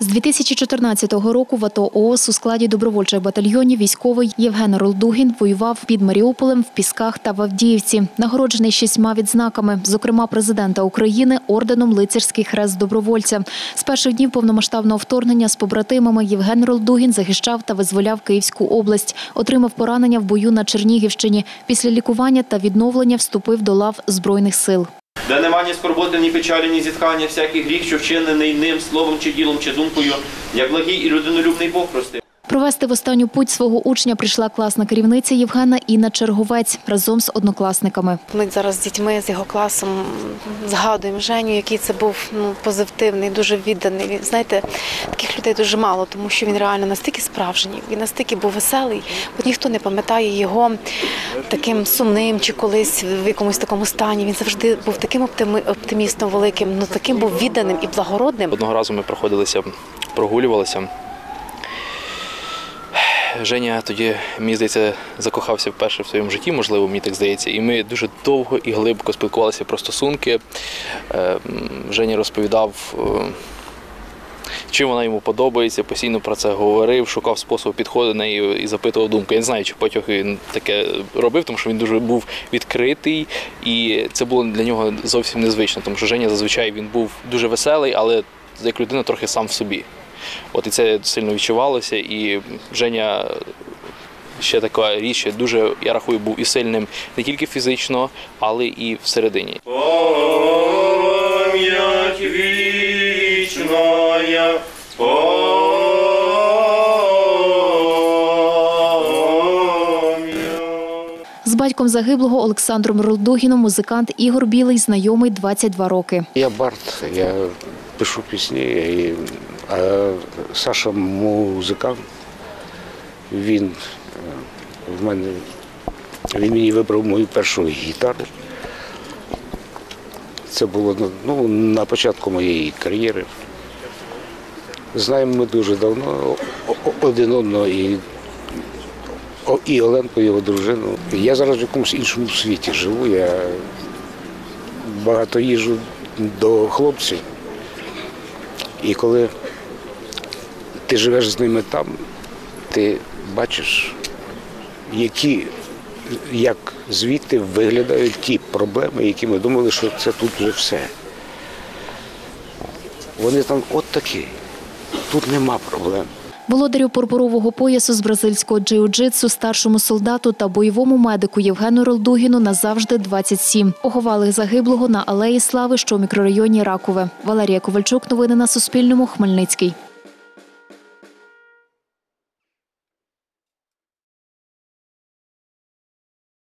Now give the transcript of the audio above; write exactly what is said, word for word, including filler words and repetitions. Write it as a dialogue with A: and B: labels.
A: З дві тисячі чотирнадцятого року в АТО ООС у складі добровольчих батальйонів військовий Євген Ролдугін воював під Маріуполем, в Пісках та в Авдіївці. Нагороджений шістьма відзнаками, зокрема президента України орденом «Лицарський хрест добровольця». З перших днів повномасштабного вторгнення з побратимами Євген Ролдугін захищав та визволяв Київську область. Отримав поранення в бою на Чернігівщині. Після лікування та відновлення вступив до лав Збройних сил.
B: Де нема ні скорботи, ні печалі, ні зітхання, всякий гріх, що вчинений ним, словом чи ділом, чи думкою, як благий і людинолюбний Бог простив.
A: Провести в останню путь свого учня прийшла класна керівниця Євгена Інна Черговець разом з однокласниками.
C: Ми зараз з дітьми, з його класом згадуємо Женю, який це був ну, позитивний, дуже відданий. Він, знаєте, таких людей дуже мало, тому що він реально настільки справжній, він настільки був веселий, бо ніхто не пам'ятає його таким сумним чи колись в якомусь такому стані. Він завжди був таким оптимістом великим, ну таким був відданим і благородним.
D: Одного разу ми проходилися, прогулювалися. Женя тоді, мені здається, закохався вперше в своєму житті, можливо, мені так здається. І ми дуже довго і глибоко спілкувалися про стосунки. Женя розповідав, чим вона йому подобається, постійно про це говорив, шукав спосіб підходу до неї і запитував думку. Я не знаю, чи потім він таке робив, тому що він дуже був відкритий. І це було для нього зовсім незвично, тому що Женя зазвичай він був дуже веселий, але як людина трохи сам в собі. От і це сильно відчувалося, і Женя ще така річ, дуже, я рахую, був і сильним не тільки фізично, але і всередині.
B: Пам'ять вічна,
A: З батьком загиблого Олександром Ролдугіном музикант Ігор Білий знайомий двадцять два роки.
E: Я бард, я пишу пісні, і, а Саша музикант, він в мене, він мені вибрав мою першу гітару. Це було ну, на початку моєї кар'єри. Знаємо ми дуже давно один одного, і, і Оленку, його дружину. Я зараз в якомусь іншому світі живу, я багато їжджу до хлопців. І коли ти живеш з ними там, ти бачиш, які, як звідти виглядають ті проблеми, які ми думали, що це тут вже все. Вони там от такі, тут нема проблем.
A: Володарю пурпурового поясу з бразильського джиу-джитсу, старшому солдату та бойовому медику Євгену Ролдугіну назавжди двадцять сім. Поховали загиблого на Алеї Слави, що у мікрорайоні Ракове. Валерія Ковальчук, новини на Суспільному, Хмельницький.